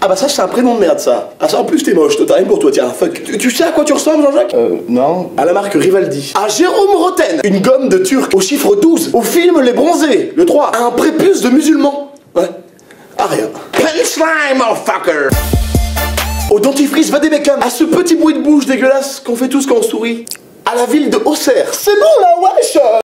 Ah bah ça c'est un prénom de merde ça. Ah ça en plus t'es moche, toi t'as rien pour toi, tiens, fuck. Tu sais à quoi tu ressembles Jean-Jacques? Non. À la marque Rivaldi. À Jérôme Roten. Une gomme de turc au chiffre 12. Au film Les Bronzés, le 3. À un prépuce de musulman. Ouais. Ah rien. Punchline, motherfucker. Au dentifrice Vademecum. À ce petit bruit de bouche dégueulasse qu'on fait tous quand on sourit. À la ville de Auxerre. C'est bon là, wesh.